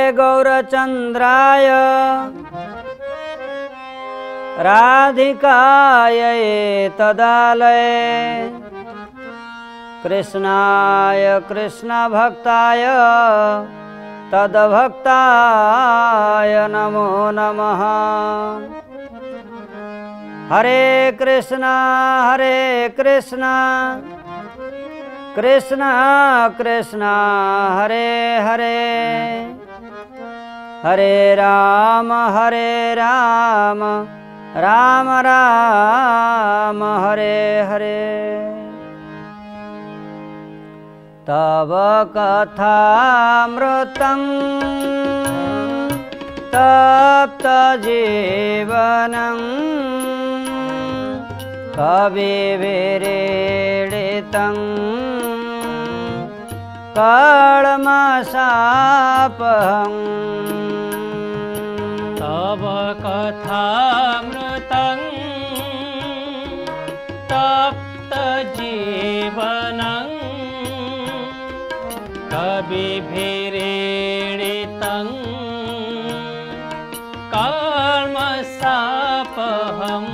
गौरचंद्राय राधिकाय तदालये कृष्णाय कृष्ण भक्ताय तद्भक्ताय नमो नमः। हरे कृष्णा कृष्ण कृष्ण हरे हरे, हरे राम राम राम हरे हरे। तव कथामृतं तप्त जीवनं कविभिरीडितं कल्मषापहम्। तव कथामृतं तप्त जीवनं कविभिरीडितं कल्मषापहम्।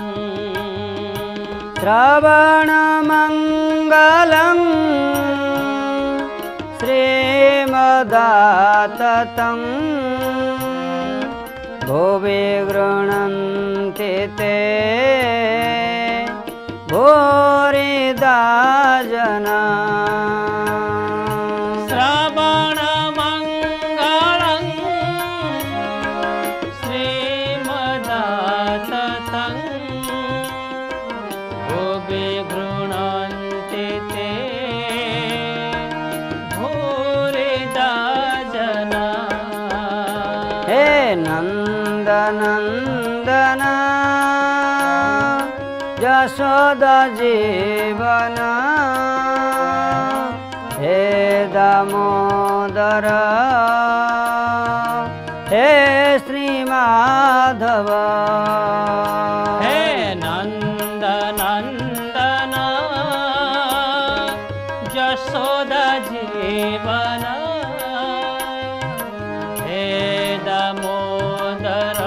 श्रवणमङ्गलं श्रीमदाततं भुवि गृह्णन्ति ते भूरिदा जना। श्रवणमङ्गलं श्रीमदाततं भुवि गृह्णन्ति ते भूरिदा जना। हे नंदनंदन यशोदा जीवन, हे दामोदर हे श्री माधव। हे नंदनंदन यशोदा जीवन, हे दामोदर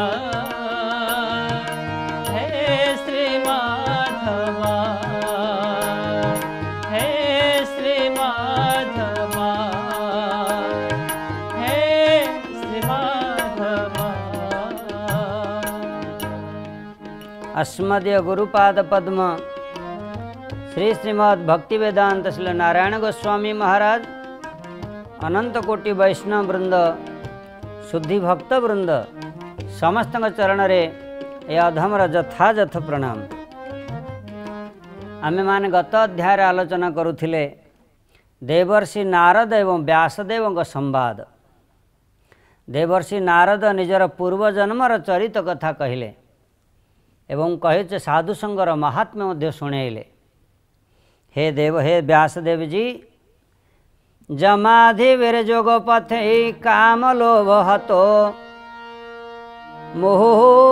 हे श्री माधव, हे श्री माधव, हे श्री माधव। अस्मदीय गुरुपाद पद्म श्री श्रीमद् भक्ति वेदांत श्री नारायण गोस्वामी महाराज, अनंत कोटि वैष्णव वृंद, शुद्धि भक्त वृंद समस्त चरण रे ए अधमर यथायथ प्रणाम। आमे माने गत अध्याय आलोचना करुथिले देवर्षि नारद एवं व्यासदेव संवाद। देवर्षि नारद निजर पूर्व जन्मर चरित कथा कहिले एवं कहे साधु संगर महात्म्य मध्य शुणेले। हे देव, हे व्यासदेव जी, जमाधि वीरजोग पथे काम लोभ हतो मुहु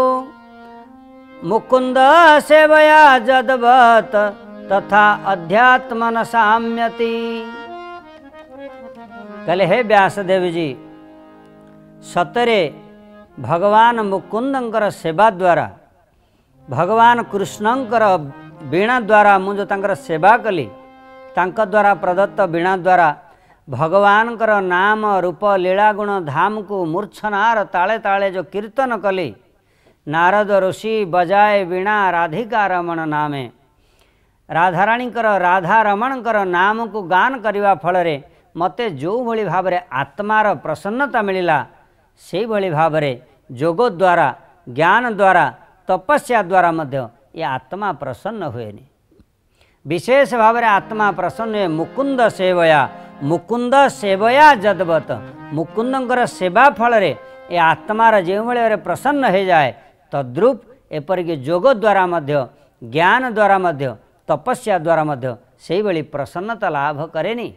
मुकुंद सेवया जदवत तथा अध्यात्मन साम्यति। कहले हे व्यासदेव जी, सतरे भगवान मुकुंदंकर सेवा द्वारा, भगवान कृष्णंकर वीणा द्वारा मुझे तांकर सेवा कली, तांक द्वारा प्रदत्त वीणा द्वारा भगवानकर नाम रूप लीला गुण धाम को मूर्छनार ताले ताले जो कीर्तन कली, नारद ऋषि बजाए वीणा राधिका रमण नामे, राधाराणीकर राधा रमणकर नाम को गान करने फल मते जो भली भाव आत्मार प्रसन्नता मिलिला, से भली भाव जोग द्वारा ज्ञान द्वारा तपस्या द्वारा मध्य ये आत्मा प्रसन्न हुएनि। विशेष भाव आत्मा प्रसन्न हुए मुकुंद सेवया, मुकुंद सेवया जदवत, मुकुंदंकर सेवा फल ये आत्मार जो भाई प्रसन्न हो जाए तद्रूप एपरिक जोग द्वारा मध्य ज्ञान द्वारा मध्य तपस्या द्वारा मध्य से भाई प्रसन्नता लाभ करेनि।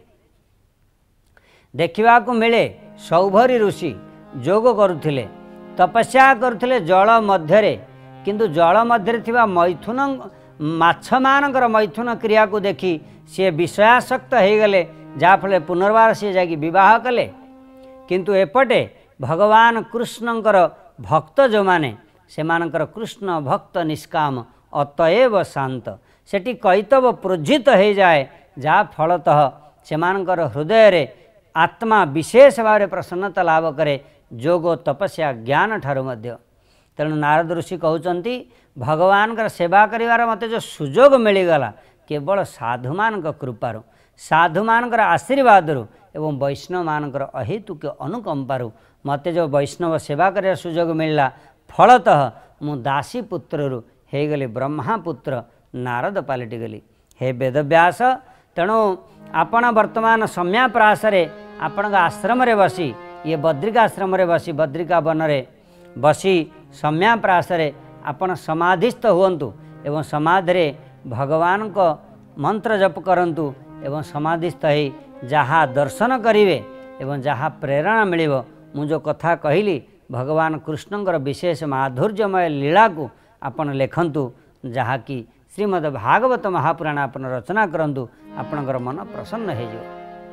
देखा मिले सौभरी ऋषि जोग करुथिले, तपस्या करुथिले जल मध्यरे, किंतु जल मध्य थिबा मैथुन माछ मानकर मैथुन क्रिया को देखी सी विषयासक्त हो गले, जाफल पुनर्बार सी जाकि विवाह कले। किंतु एपटे भगवान कृष्णंकर भक्त जो माने सेमानंकर कृष्ण भक्त निष्काम अतएव शांत सेठी कैतव प्रोज्जित हो जाए जहाँ फलतः सेमानंकर हृदय रे आत्मा विशेष भाव प्रसन्नता लाभ करे जोग तपस्या ज्ञान ठारू मध्य। तेणु नारद ऋषि कहते भगवान सेवा करिवार मते जो सुजोग मिलगला केवल साधु मान कृपारू साधु मान आशीर्वाद एवं वैष्णव मान अहेतुक अनुकंपारू मते जो वैष्णव सेवा कर सुजोग मिलला फलतः मु दासी पुत्रु हो गली ब्रह्मापुत्र नारद पलटिगली। हे वेदव्यास तेणु आपण वर्तमान सम्याप्रासरे आपण आश्रम बसी ये बद्रिकाश्रम बसी बद्रिका वन रे बसी सम्याप्रासरे आपण समाधिस्थ हुंतु एवं समाधि भगवान को मंत्र जप करंतु एवं समाधिस्थ हो जहाँ दर्शन करिवे एवं जहाँ प्रेरणा मिलिबो मु जो कथा कहली भगवान कृष्णंकर विशेष माधुर्यमय लीला को आपण लेखंतु जहाँकि श्रीमद् भागवत महापुराण आपण रचना करंतु आपणकर मन प्रसन्न हो जाए।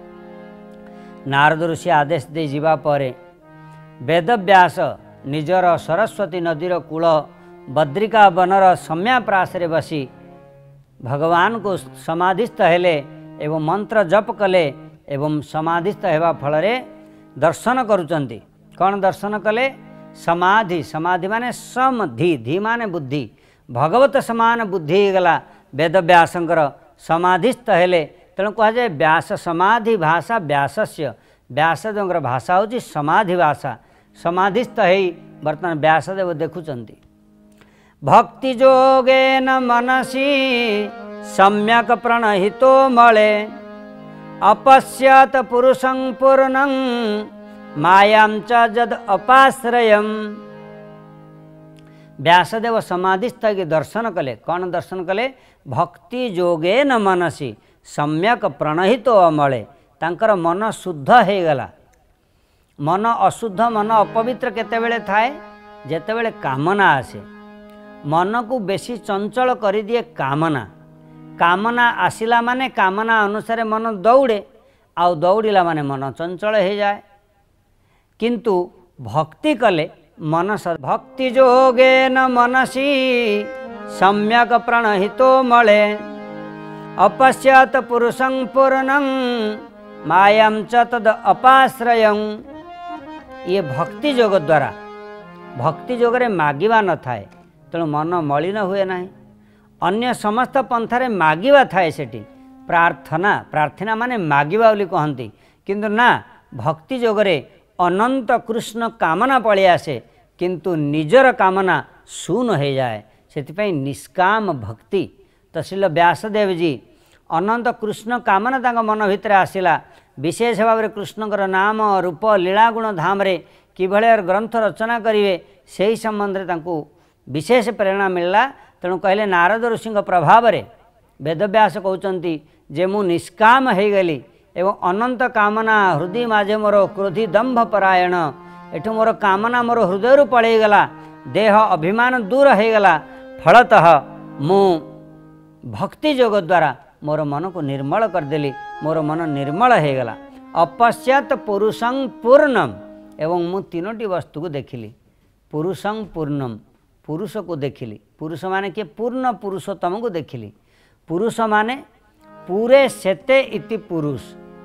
नारद ऋषि आदेश दे जीवा परे वेदव्यास निजर सरस्वती नदीर कूल बद्रिका बनर सम्याप्रासरे बसी भगवान को समाधिस्थ हेले एवं मंत्र जप कले एवं समाधिस्थ हेबा फलरे दर्शन करुचंती। कौन दर्शन कले? समाधि समाधि माने समधि धी माने बुद्धि भगवत समान बुद्धि गला वेदव्यासंकर समाधिस्थ हेले तेणु कह जाए व्यास समाधि भाषा व्यासस्य व्यासदेव भाषा होची समाधि भाषा समाधिस्थ है वर्तमान व्यासदेव देखुचंती। भक्ति जोगेन मनसी सम्यक प्रणहितो मले अपश्यत पुरुषं पूर्णं मायां च जद अपाश्रयम्। व्यासदेव समाधिस्थ के दर्शन कले। कौन दर्शन कले? भक्ति जोगेन मनसी सम्यक प्रणहितो अमले तांकर मन शुद्ध हो गला। मन अशुद्ध मन अपवित्र केतेबेले थाए जेतेबेले कामना आसे मन को बेसी चंचल कर दिए कामना कामना आसिला माने कामना अनुसार मन दौड़े आउ दौड़िला माने मन चंचल हो जाए किंतु भक्ति कले मन भक्ति जोगेन मनसी सम्यक प्रणहितो मले अपश्यत पुरुषं पूर्णं मायां च तद अपाश्रयं। ये भक्ति जोग द्वारा भक्ति जोगरे मागिबा न थाए तेणु मन मलिन हुए ना। अन्य समस्त पंथारे मागिबा थाए सेठी प्रार्थना प्रार्थना माने मागिबा बोली कहंती किंतु ना भक्ति जोगरे अनंत कृष्ण कामना पळि आसे किंतु निजर कामना शून्य हो जाए से निष्काम भक्ति। तहसील व्यासदेव जी अनंत कृष्ण कामना तांग मन भितर आसिला विशेष भाव में कृष्णकर नाम रूप लीलागुण धाम रे किभଳି ग्रंथ रचना करेंगे से ही संबंध में तांको विशेष प्रेरणा मिलला। तेणु कहले नारद ऋषि प्रभाव रे वेदव्यास कहते जे मु निष्काम हो गली एवं अनंत कामना हृदय माझे मोर क्रोधी दंभ परायण एठू मोर कामना मोर हृदय पलैगला देह अभिमान दूर हो गला फलतः मु भक्ति जोग द्वारा मोर मन को निर्मल करदेली मोर मन निर्मल हो गला। अपश्यत पुरुषं पूर्णम एवं मु तीनोटी वस्तु को देखिली पुरुषं पूर्णम पुरुष को देखिली पुरुष माने किए पूर्ण पुरुषोत्तम को देखिली पुरुष माने पूरे सेते इति पुरुष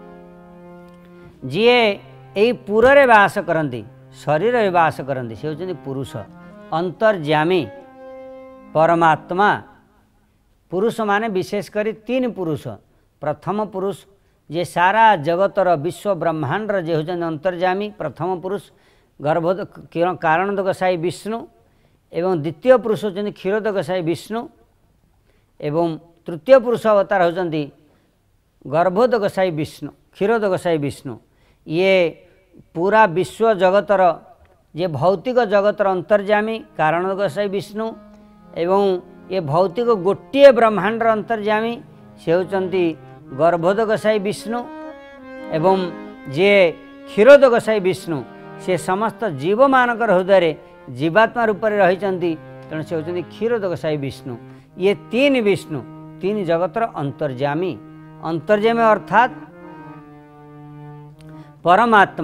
जी यही पुरे बास करती शरीर रे बास करती से होचंदी पुरुष अंतर्यामी परमात्मा। पुरुष माने विशेषकर तीन पुरुष प्रथम पुरुष जे सारा जगतर विश्व ब्रह्मांड जे होचंदी अंतर्यामी प्रथम पुरुष गर्भोद कारणोदक साई विष्णु एवं द्वितीय पुरुष होचंदी क्षीरोदक साई विष्णु एवं तृतीय पुरुष अवतार होचंदी गर्भोदक साई विष्णु क्षीरोदक साई विष्णु। ये पूरा विश्व जगतर ये भौतिक जगतर अंतर्यामी कारणोदक साई विष्णु एवं ये भौतिक गोटे ब्रह्मांडर अंतर्यामी से होचंदी गर्भोदक साई विष्णु एवं जे क्षीरोदक साई विष्णु से समस्त जीव मानकर हृदय जीवात्मा रूप में रही तेणु से होचंदी क्षीरोदक साई विष्णु। ये तीन विष्णु तीन जगतर अंतर्यामी अंतर्यामी अर्थात परमात्मा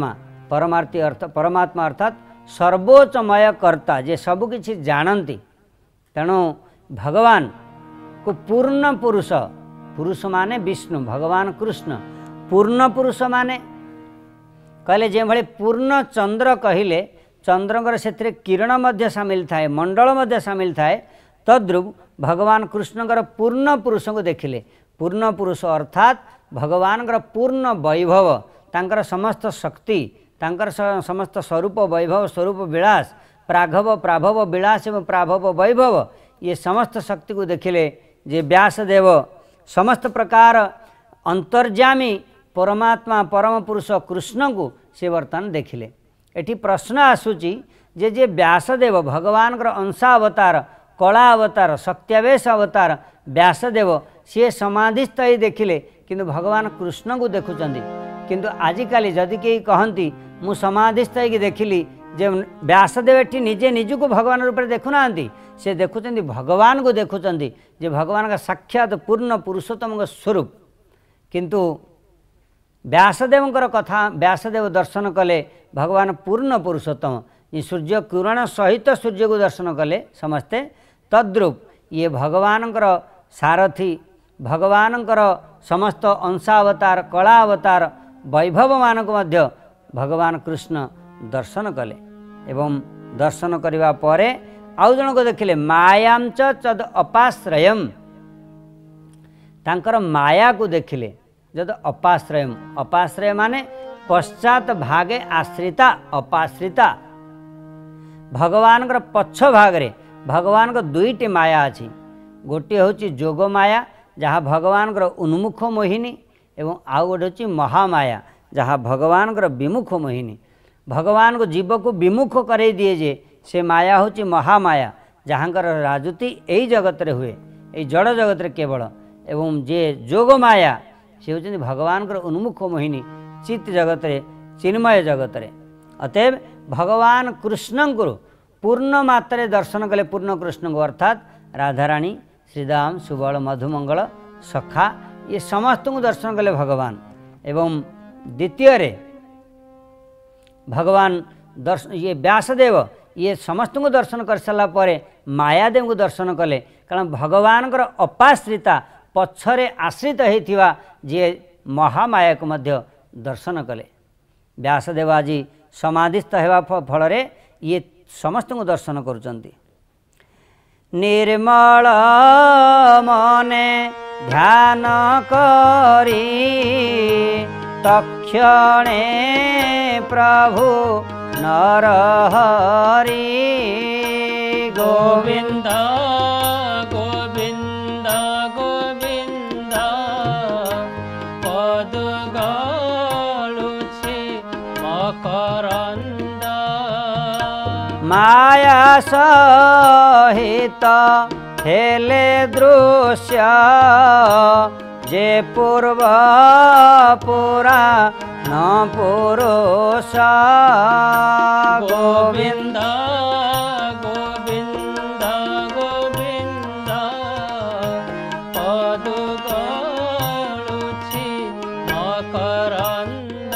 परमात्मा अर्थात सर्वोच्चमय कर्ता जे सबकिछि जानती। तेणु भगवान को पूर्ण पुरुष, पुरुष माने विष्णु, भगवान कृष्ण पूर्ण पुरुष माने कहले जे भले पूर्ण चंद्र कहले चंद्रंकर से किरण मध्य सामिल थाए, मंडल मध्य सामिल थाए। तद्रूप भगवान कृष्णकर पूर्ण पुरुष को देखिले। पूर्ण पुरुष अर्थात भगवान पूर्ण वैभव, तांकर समस्त शक्ति, तांकर समस्त स्वरूप वैभव, स्वरूप विलास, प्राघव प्राभव विलास एवं प्राभव वैभव, ये समस्त शक्ति को देखिले। जे व्यासदेव समस्त प्रकार अंतर्यामी परमात्मा परम पुरुष कृष्ण को से वर्तमान देखिले। एठी प्रश्न आसूची जे जे व्यासदेव भगवान अंशावतार, कला अवतार, शक्त्यावेश अवतार व्यासदेव सी समाधिस्थ ही देखिले किंतु भगवान कृष्ण को देखुचंदी। किंतु आजिकाली जदि कई कहती मु समाधिस्थ ही देखिली जे व्यासदेव एठी निजे निजको भगवान रूप में देखुना, से देखुचंदी भगवान को देखुचंदी जे भगवान का साक्षात पूर्ण पुरुषोत्तम स्वरूप। किंतु व्यासदेवंकर कथा व्यासदेव दर्शन कले भगवान पूर्ण पुरुषोत्तम, ये सूर्य किरण सहित सूर्य को दर्शन कले समस्ते। तद्रूप ये भगवानंकर सारथी, भगवानंकर समस्त अंशावतार, कला अवतार, वैभव मानक मध्य भगवान कृष्ण दर्शन कले। एवं दर्शन करिवा परे आउ जन को देखिले मायां च चद अपाश्रयम, तांकर माया को देखिले। जद अपाश्रयम, अपाश्रय माने पश्चात भागे आश्रिता, अपाश्रिता। भगवान पछ भागरे भगवान को दुईटी माया अच्छी, गोटे हूँ जोग माया जहाँ भगवान उन्मुख मोहिनी, एवं आउ गोटे हूँ महामाया जहाँ भगवान विमुख मोहिनी। भगवान को जीव को विमुख करे दिए जे से माया हूँ महामाया, जहाँ राजूति यही जगत रे हुए, यही जड़ जगत रे केवल। एवं जे जोग माया से हूँ भगवान उन्मुख मोहिनी, चित्त जगत रे, चिन्मय जगत रे। अतएव भगवान कृष्ण को पूर्ण मात्रे दर्शन कले, पूर्ण कृष्ण को अर्थात राधाराणी, श्रीदाम, सुबल, मधुमंगल, सखा, ये समस्त को दर्शन कले भगवान। एवं द्वितीय रे भगवान दर्शन ये व्यासदेव ये समस्त को दर्शन कर सारा पर मायादेव को दर्शन कले, कारण भगवान अपाश्रिता पछरे आश्रित होता जे महामाया को मध्य दर्शन कले। व्यासदेव आज समाधिस्थ होगा फल ये समस्त को दर्शन करुचंती। निर्मल मने ध्यान करी तक्षणे प्रभु नरहरि गोविंद गोविंद गोविंद पदुगलुछि मकरंद माया सहित हेले दृश्य जे पूर्व पुरा न पुरुष गोविंद गोविंद गोविंद पदुगलुछि मकरंद।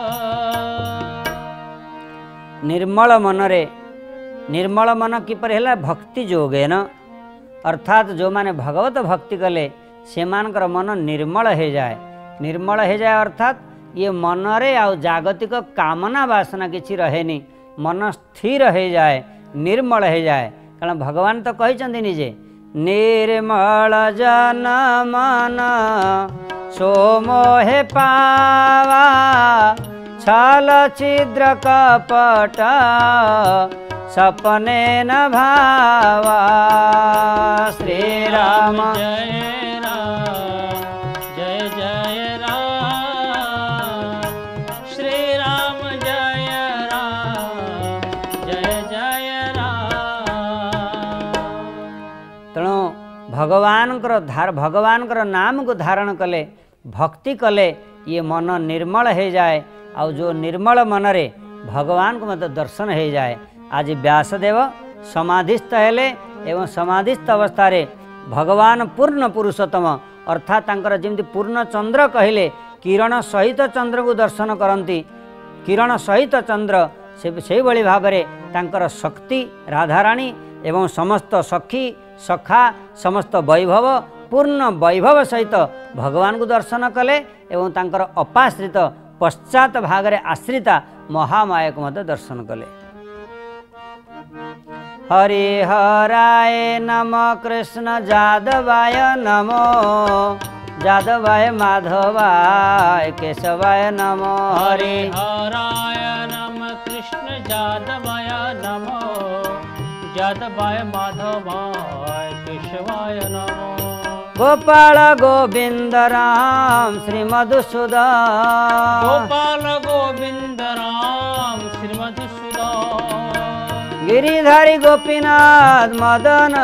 निर्मल मनरे, निर्मल मन किपर है भक्ति जोगेन, अर्थात जो माने भगवत भक्ति कले से मानकर मन निर्मल हो जाए। निर्मल हो जाए अर्थात ये मनरे आ जागतिक कामना वासना किसी रहेनी, मन स्थिर हो जाए, निर्मल हो जाए। कारण भगवान तो कहते निजे निर्मल जन मन सोमोहे पावा छल छिद्र कपट सपने न भावा। श्री राम जय राम जय जय राम, श्री राम जय राम जय जय राम। तेणु भगवान नाम को धारण कले, भक्ति कले ये मन निर्मल हो जाए। और जो निर्मल मनरे भगवान को मतलब दर्शन हो जाए। आज व्यासदेव समाधिस्थ हेले एवं समाधिस्थ अवस्था रे भगवान पूर्ण पुरुषोत्तम अर्थात तांकर जेमती पूर्ण चंद्र कहले किरण सहित चंद्र को दर्शन करती, किरण सहित चंद्र से भली भाव तांकर शक्ति राधाराणी एवं समस्त सखी सखा समस्त वैभव पूर्ण वैभव सहित भगवान को दर्शन कले एवं तांकर अपाश्रित पश्चात भागरे आश्रिता महामाया को मध्य दर्शन कले। हरिहराय नम कृष्ण जादवाय नमो जादवाय माधवाय केशवाय नमो। हरिहराय नम कृष्ण जादवाय नमो जादवाय माधवाय केशवाय नमो। गोपाल गोविंद राम श्री मधुसूदन गोपाल गोविंद राम श्री मधुसूदन। गिरिधारी गोपीनाथ मदन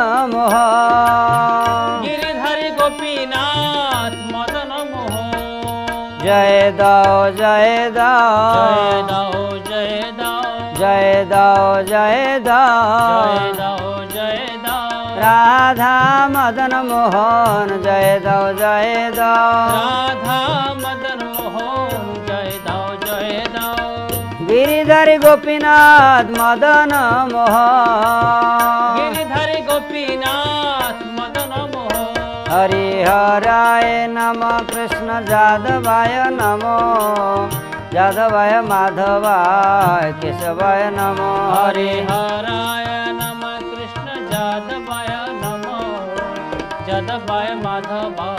मोहन गिरिधारी गोपीनाथ मदन मोहन। जय दाओ जय दाओ जय दाओ जय जय दाओ दाओ जय दाओ जय दाओ जय दाओ। राधा मदन मोहन जय दाओ जय दाओ। राधा मदन मोहन जय दाओ जय दाओ। गिरिधारी गोपीनाथ मदन मोहन गिरिधारी गोपीनाथ मदन मोहन। हरिहराय नम कृष्ण जादवाय नमो जादवाय माधवाय केशवाय नमो। हरिहराय नम कृष्ण जादवाय नमो जादवाय माधवाय